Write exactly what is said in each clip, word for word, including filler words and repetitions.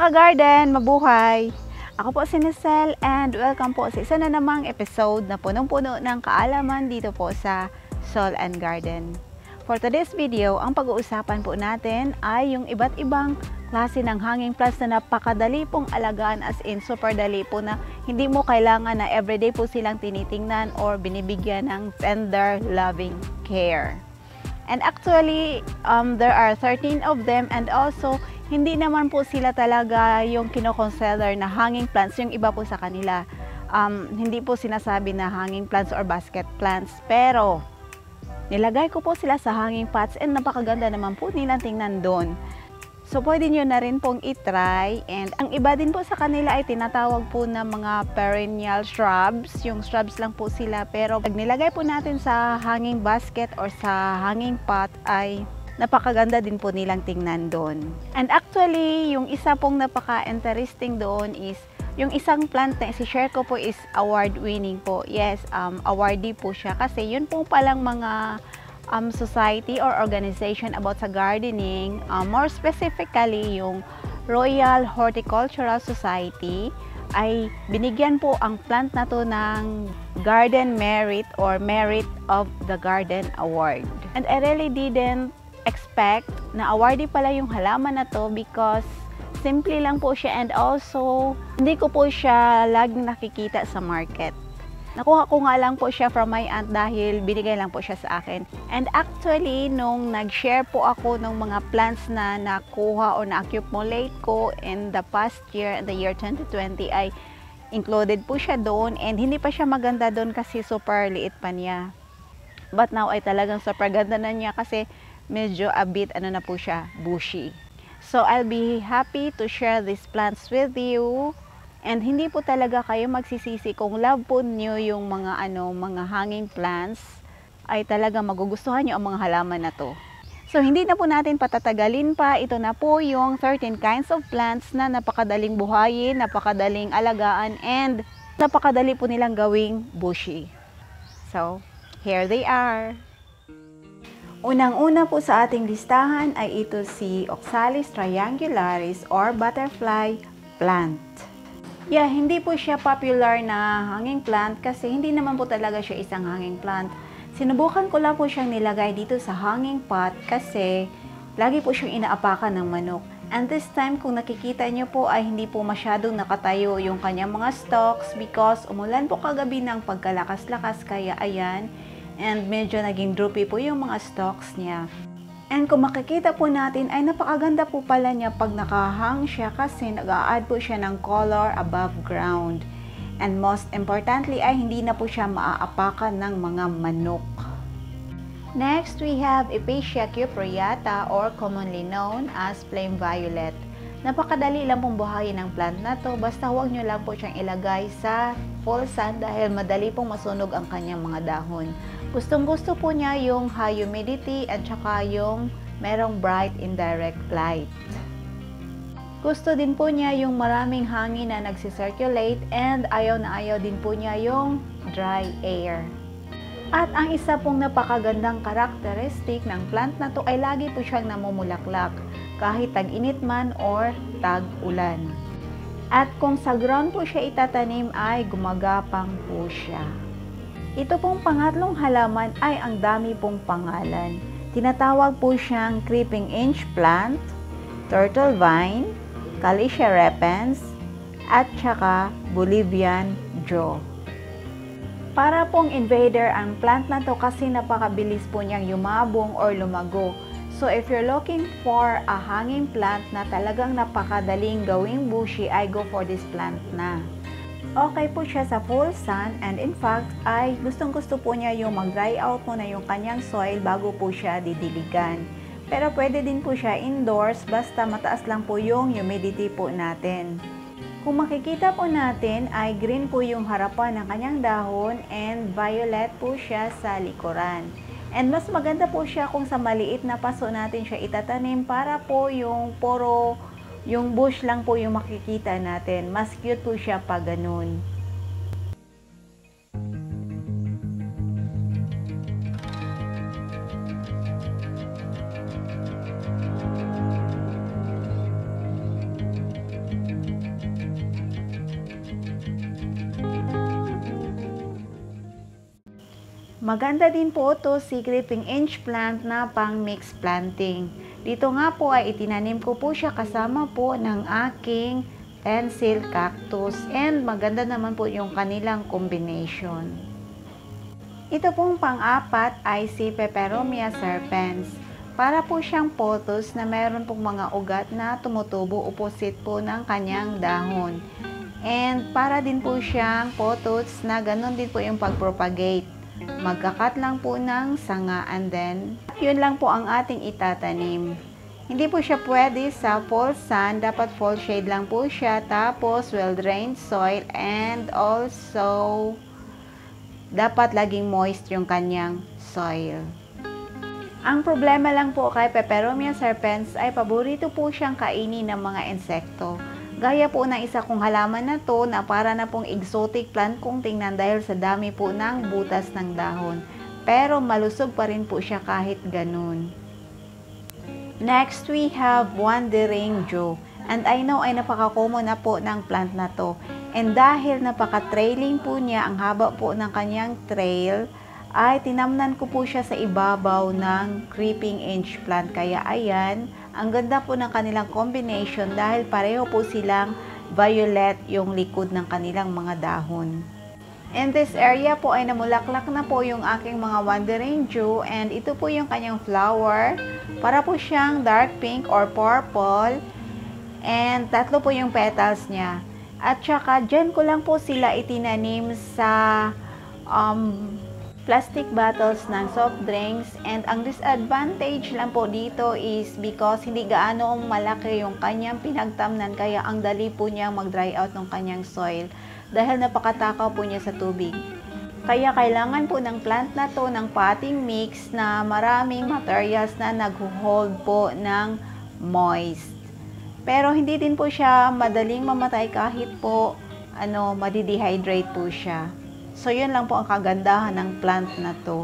ka-garden, mabuhay! Ako po si Nicel and welcome po sa isa na namang episode na punong-puno ng kaalaman dito po sa Soul and Garden. For today's video, ang pag-uusapan po natin ay yung iba't ibang klase ng hanging plants na napakadali pong alagaan, as in super dali po na hindi mo kailangan na everyday po silang tinitingnan or binibigyan ng tender, loving care. And actually, um, there are thirteen of them, and also hindi naman po sila talaga yung kino-consider na hanging plants, yung iba po sa kanila. Um, hindi po sinasabi na hanging plants or basket plants, pero nilagay ko po sila sa hanging pots and napakaganda naman po nilang tingnan doon. So pwede nyo na rin pong itry, and ang iba din po sa kanila ay tinatawag po na mga perennial shrubs. Yung shrubs lang po sila, pero pag nilagay po natin sa hanging basket or sa hanging pot ay napakaganda din po nilang tingnan doon. And actually, yung isa pong napaka-interesting doon is yung isang plant na isi-share ko po is award-winning po. Yes, um, awardee po siya kasi yun po palang mga Um, society or organization about sa gardening, um, more specifically yung Royal Horticultural Society, ay binigyan po ang plant na to ng Garden Merit or Merit of the Garden Award. And I really didn't expect na awardee pala yung halaman na to because simple lang po siya, and also hindi ko po siya laging nakikita sa market. Nakuha ko nga lang po siya from my aunt dahil binigay lang po siya sa akin. And actually, nung nag-share po ako ng mga plants na nakuha o na-accumulate ko in the past year, in the year twenty twenty, ay included po siya doon. And hindi pa siya maganda doon kasi super liit pa niya. But now ay talagang super ganda na niya kasi medyo a bit ano na po siya, bushy. So I'll be happy to share these plants with you. And hindi po talaga kayo magsisisi kung love po niyo yung mga ano, mga hanging plants, ay talaga magugustuhan niyo ang mga halaman na to. So hindi na po natin patatagalin pa, ito na po yung thirteen kinds of plants na napakadaling buhayin, napakadaling alagaan, and napakadali po nilang gawing bushy. So, here they are. Unang-una po sa ating listahan ay ito si Oxalis Triangularis or butterfly plant. Yeah, hindi po siya popular na hanging plant kasi hindi naman po talaga siya isang hanging plant. Sinubukan ko lang po siyang nilagay dito sa hanging pot kasi lagi po siyang inaapakan ng manok. And this time, kung nakikita nyo po ay hindi po masyadong nakatayo yung kanyang mga stalks because umulan po kagabi ng pagkalakas-lakas, kaya ayan. And medyo naging droopy po yung mga stalks niya. And kung makikita po natin ay napakaganda po pala niya pag nakahang siya kasi nag-a-add po siya ng color above ground. And most importantly ay hindi na po siya maaapakan ng mga manok. Next, we have Episcia Cupreata or commonly known as flame violet. Napakadali lang pong buhayin ng plant na to, basta huwag nyo lang po siyang ilagay sa full sun dahil madali pong masunog ang kanyang mga dahon. Gustong gusto po niya yung high humidity at saka yung merong bright indirect light. Gusto din po niya yung maraming hangin na nagsisirculate, and ayaw na ayaw din po niya yung dry air. At ang isa pong napakagandang karakteristik ng plant na to ay lagi po siyang namumulaklak kahit tag-init man or tag-ulan. At kung sa ground po siya itatanim ay gumagapang po siya. Ito pong pangatlong halaman ay ang dami pong pangalan. Tinatawag po siyang creeping inch plant, turtle vine, Callisia repens, at saka Bolivian jaw. Para pong invader ang plant na to kasi napakabilis po niyang yumabong or lumago. So if you're looking for a hanging plant na talagang napakadaling gawing bushy, ay go for this plant na. Okay po siya sa full sun, and in fact ay gustong gusto po niya yung mag-dry out muna yung kanyang soil bago po siya didiligan. Pero pwede din po siya indoors basta mataas lang po yung humidity po natin. Kung makikita po natin ay green po yung harapan ng kanyang dahon and violet po siya sa likuran. And mas maganda po siya kung sa maliit na paso natin siya itatanim para po yung puro yung bush lang po yung makikita natin. Mas cute po siya pag ganun. Maganda din po ito si creeping inch plant na pang mix planting. Dito nga po ay itinanim ko po siya kasama po ng aking pencil cactus and maganda naman po yung kanilang combination. Ito pong pang-apat ay si Peperomia Serpens. Para po siyang pothos na meron pong mga ugat na tumutubo opposite po ng kanyang dahon. And para din po siyang pothos na ganun din po yung pag-propagate. Magkakat lang po ng sanga and then yun lang po ang ating itatanim. Hindi po siya pwede sa full sun, dapat full shade lang po siya, tapos well-drained soil and also dapat laging moist yung kanyang soil. Ang problema lang po kay Peperomia Serpens ay paborito po siyang kainin ng mga insekto. Gaya po ng isa kong halaman na to na para na pong exotic plant kung tingnan dahil sa dami po ng butas ng dahon. Pero malusog pa rin po siya kahit ganun. Next, we have Wandering Jew. And I know ay napaka-common na po ng plant na to. And dahil napaka-trailing po niya, ang haba po ng kanyang trail, ay tinamnan ko po siya sa ibabaw ng creeping inch plant. Kaya ayan, ang ganda po ng kanilang combination dahil pareho po silang violet yung likod ng kanilang mga dahon. In this area po ay namulaklak na po yung aking mga Wandering Jew and ito po yung kanyang flower. Para po siyang dark pink or purple and tatlo po yung petals niya. At saka dyan ko lang po sila itinanim sa um, plastic bottles ng soft drinks and ang disadvantage lang po dito is because hindi gaano malaki yung kanyang pinagtamnan kaya ang dali po niya mag-dry out ng kanyang soil dahil napakatakaw po niya sa tubig. Kaya kailangan po ng plant na to ng potting mix na maraming materials na nag-hold po ng moist. Pero hindi din po siya madaling mamatay kahit po ano, madidehydrate po siya. So, yun lang po ang kagandahan ng plant na to.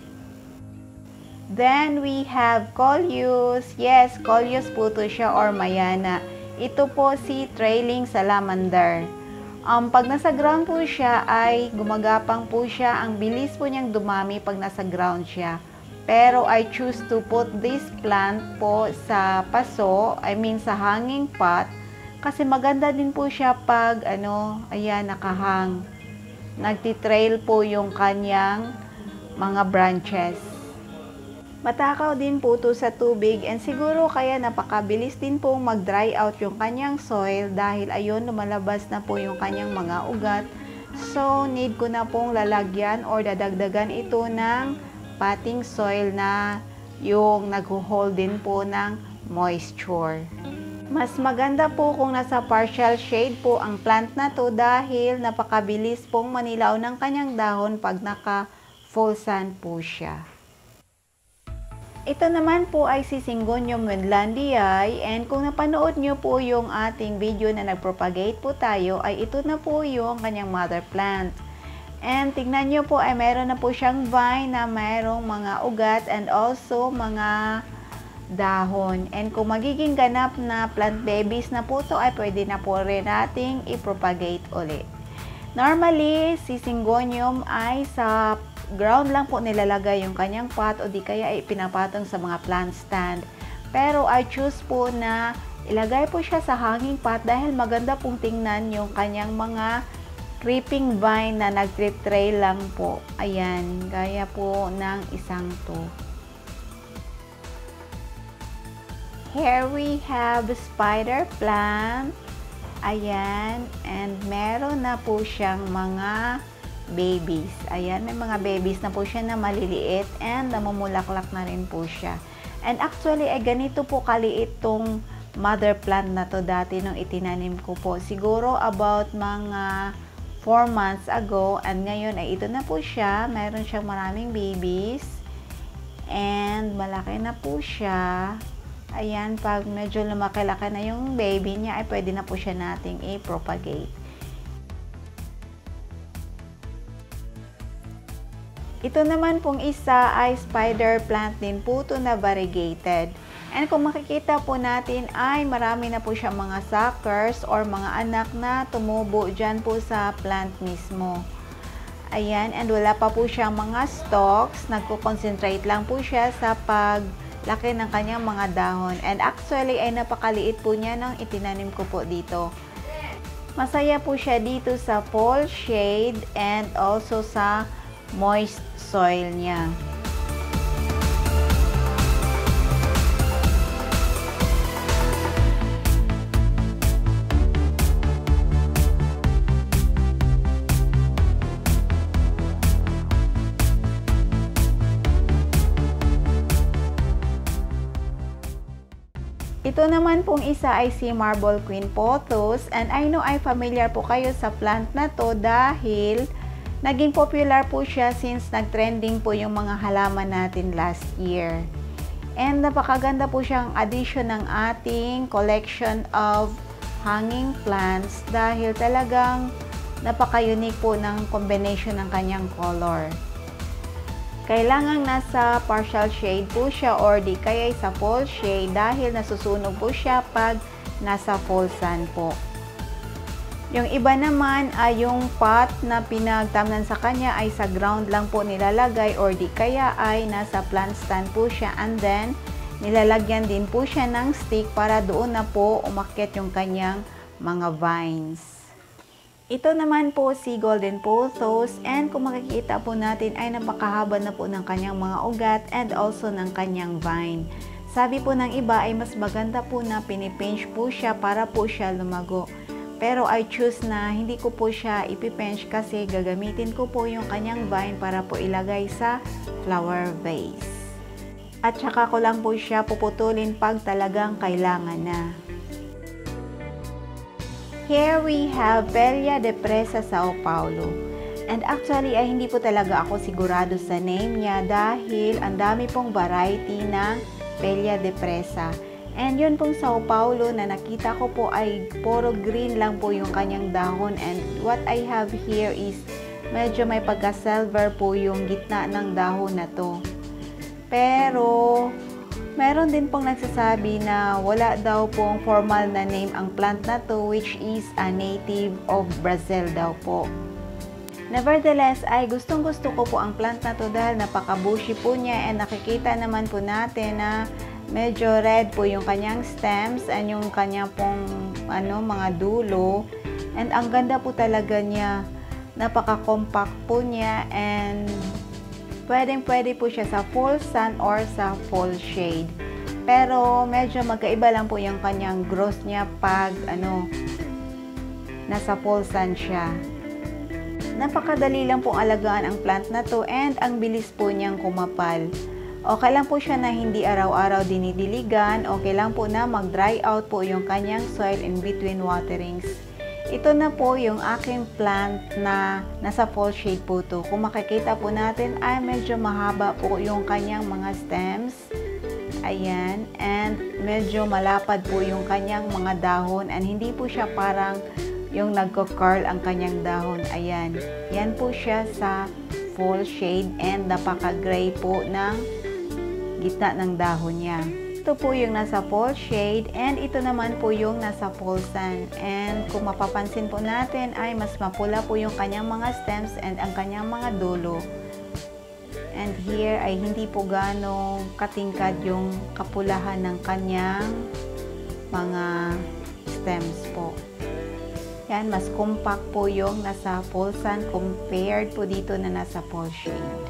Then, we have Coleus. Yes, Coleus po to siya or mayana. Ito po si trailing salamander. Um, pag nasa ground po siya ay gumagapang po siya. Ang bilis po niyang dumami pag nasa ground siya. Pero I choose to put this plant po sa paso, I mean sa hanging pot. Kasi maganda din po siya pag ano, ayan, nakahang. Nagtitrail po yung kanyang mga branches. Matakaw din po to sa tubig and siguro kaya napakabilis din pong mag-dry out yung kanyang soil dahil ayun lumalabas na po yung kanyang mga ugat. So need ko na pong lalagyan or dadagdagan ito ng potting soil na yung nag-hold din po ng moisture. Mas maganda po kung nasa partial shade po ang plant na to dahil napakabilis pong manilaw ng kanyang dahon pag naka full sun po siya. Ito naman po ay si Syngonium Wendlandii and kung napanood nyo po yung ating video na nagpropagate po tayo ay ito na po yung kanyang mother plant. And tignan nyo po ay meron na po siyang vine na mayroong mga ugat and also mga dahon. And kung magiging ganap na plant babies na po to ay pwede na po rin nating i-propagate ulit. Normally, si Syngonium ay sa ground lang po nilalagay yung kanyang pot o di kaya ay pinapatong sa mga plant stand. Pero I choose po na ilagay po siya sa hanging pot dahil maganda pong tingnan yung kanyang mga creeping vine na nag-trail lang po. Ayan, gaya po ng isang to. Here we have spider plant. Ayan, and meron na po siyang mga babies. Ayan, may mga babies na po siya na maliliit and namumulaklak na rin po siya. And actually, ay ganito po kaliit tong mother plant na to dati nung itinanim ko po. Siguro about mga four months ago. And ngayon ay ito na po siya. Meron siyang maraming babies. And malaki na po siya. Ayan, pag medyo lumaki-laki na yung baby niya, ay pwede na po siya nating i-propagate. Ito naman pong isa ay spider plant din po ito na variegated. And kung makikita po natin ay marami na po siya mga suckers or mga anak na tumubo dyan po sa plant mismo. Ayan, and wala pa po siyang mga stalks. Nagko-concentrate lang po siya sa paglaki ng kanyang mga dahon. And actually, ay napakaliit po niya nang itinanim ko po dito. Masaya po siya dito sa fall shade and also sa moist soil niya. Ito naman pong isa ay si Marble Queen Pothos, and I know ay familiar po kayo sa plant na to dahil naging popular po siya since nag-trending po yung mga halaman natin last year. And napakaganda po siyang addition ng ating collection of hanging plants dahil talagang napaka-unique po ng combination ng kanyang color. Kailangang nasa partial shade po siya or di kaya sa full shade dahil nasusunog po siya pag nasa full sun po. Yung iba naman ay yung pot na pinagtamnan sa kanya ay sa ground lang po nilalagay or di kaya ay nasa plant stand po siya, and then nilalagyan din po siya ng stick para doon na po umakyat yung kanyang mga vines. Ito naman po si Golden Pothos, and kung makikita po natin ay napakahaba na po ng kanyang mga ugat and also ng kanyang vine. Sabi po ng iba ay mas maganda po na pinipinch po siya para po siya lumago. Pero I choose na hindi ko po siya ipipinch kasi gagamitin ko po yung kanyang vine para po ilagay sa flower vase. At saka ko lang po siya puputulin pag talagang kailangan na. Here we have Pelia depressa Sao Paulo. And actually ay hindi po talaga ako sigurado sa name niya dahil ang dami pong variety ng Pelia depressa. And yun pong Sao Paulo na nakita ko po ay puro green lang po yung kanyang dahon, and what I have here is medyo may pagka-silver po yung gitna ng dahon na to. Pero meron din pong nagsasabi na wala daw pong formal na name ang plant na to, which is a native of Brazil daw po. Nevertheless, ay gustong gusto ko po ang plant na to dahil napaka-bushy po niya, and nakikita naman po natin na medyo red po yung kanyang stems and yung kanyang pong ano, mga dulo. And ang ganda po talaga niya. Napaka-compact po niya, and pwedeng pwede po siya sa full sun or sa full shade. Pero medyo magkaiba lang po yung kanyang growth niya pag ano, nasa full sun siya. Napakadali lang pong alagaan ang plant na to, and ang bilis po niyang kumapal. Okay lang po siya na hindi araw-araw dinidiligan. Okay lang po na mag-dry out po yung kanyang soil in between waterings. Ito na po yung aking plant na nasa full shade po to. Kung makikita po natin ay medyo mahaba po yung kanyang mga stems. Ayan. And medyo malapad po yung kanyang mga dahon. And hindi po siya parang yung nagko-curl ang kanyang dahon. Ayan. Yan po siya sa full shade, and napaka-gray po ng gitna ng dahon niya. Ito po yung nasa full shade, and ito naman po yung nasa full sun. And kung mapapansin po natin ay mas mapula po yung kanyang mga stems and ang kanyang mga dulo. And here ay hindi po ganong katingkad yung kapulahan ng kanyang mga stems po. Yan, mas compact po yung nasa full sun compared po dito na nasa full shade.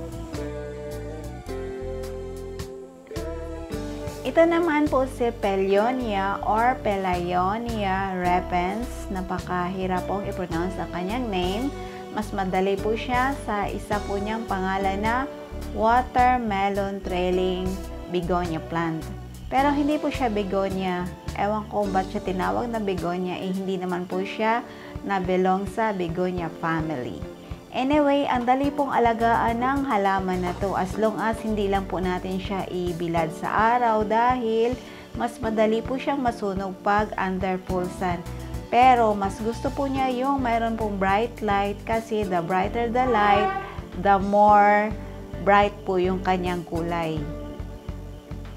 Ito naman po si Peperomia or Peperomia Repens. Napakahirap pong i-pronounce ang kanyang name. Mas madali po siya sa isa po niyang pangalan na watermelon trailing begonia plant. Pero hindi po siya begonia. Ewan ko ba't siya tinawag na begonia, eh hindi naman po siya na belong sa begonia family. Anyway, ang dali pong alagaan ng halaman na to as long as hindi lang po natin siya ibilad sa araw dahil mas madali po siyang masunog pag under full sun. Pero mas gusto po niya yung mayroon pong bright light kasi the brighter the light, the more bright po yung kanyang kulay.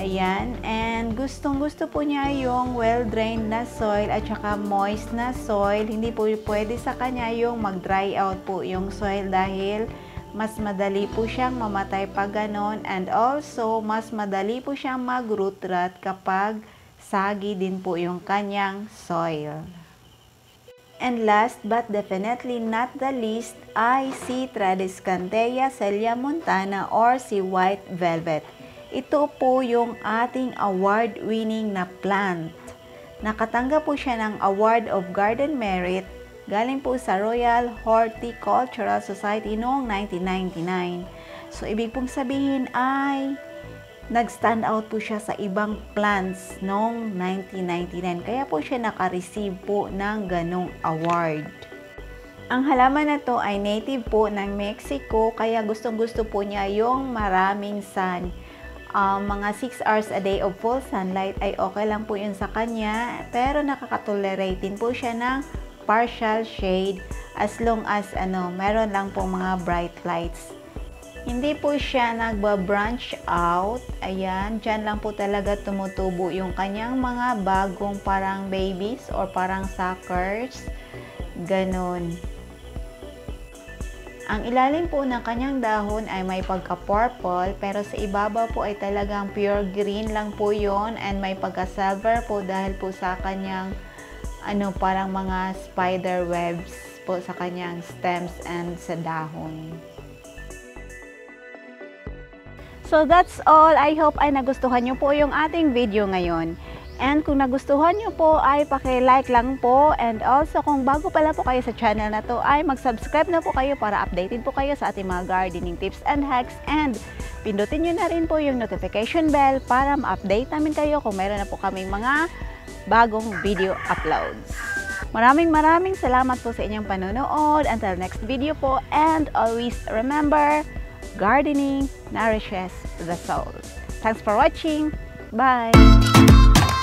Ayan, and gustong gusto po niya yung well-drained na soil at saka moist na soil. Hindi po pwede sa kanya yung mag-dry out po yung soil dahil mas madali po siyang mamatay pag ganon, and also mas madali po siyang mag-root rot kapag sagi din po yung kanyang soil. And last but definitely not the least ay si Tradescantia Celiamontana or si White Velvet. Ito po yung ating award-winning na plant. Nakatanggap po siya ng Award of Garden Merit galing po sa Royal Horticultural Society noong nineteen ninety-nine. So, ibig pong sabihin ay nag-stand out po siya sa ibang plants noong nineteen ninety-nine. Kaya po siya naka-receive po ng ganong award. Ang halaman na to ay native po ng Mexico, kaya gustong-gusto po niya yung maraming sun. Um, mga six hours a day of full sunlight ay okay lang po yun sa kanya, pero nakakatolerate din po siya ng partial shade as long as ano, meron lang po mga bright lights. Hindi po siya nagba-branch out. Ayan, dyan lang po talaga tumutubo yung kanyang mga bagong parang babies or parang suckers. Ganon. Ang ilalim po ng kanyang dahon ay may pagka-purple, pero sa ibabaw po ay talagang pure green lang po yon, and may pagka-silver po dahil po sa kanyang ano, parang mga spider webs po sa kanyang stems and sa dahon. So that's all. I hope ay nagustuhan nyo po yung ating video ngayon. And kung nagustuhan nyo po ay paki-like lang po, and also kung bago pala po kayo sa channel na to ay mag-subscribe na po kayo para updated po kayo sa ating mga gardening tips and hacks, and pindutin nyo na rin po yung notification bell para ma-update namin kayo kung meron na po kaming mga bagong video uploads. Maraming maraming salamat po sa inyong panonood. Until next video po, and always remember, gardening nourishes the soul. Thanks for watching. Bye!